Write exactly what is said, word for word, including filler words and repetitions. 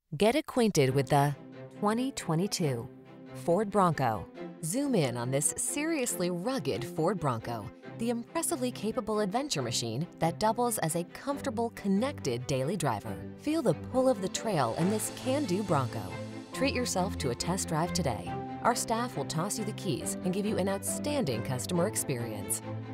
Get acquainted with the twenty twenty-two Ford Bronco. Zoom in on this seriously rugged Ford Bronco, the impressively capable adventure machine that doubles as a comfortable, connected daily driver. Feel the pull of the trail in this can-do Bronco. Treat yourself to a test drive today. Our staff will toss you the keys and give you an outstanding customer experience.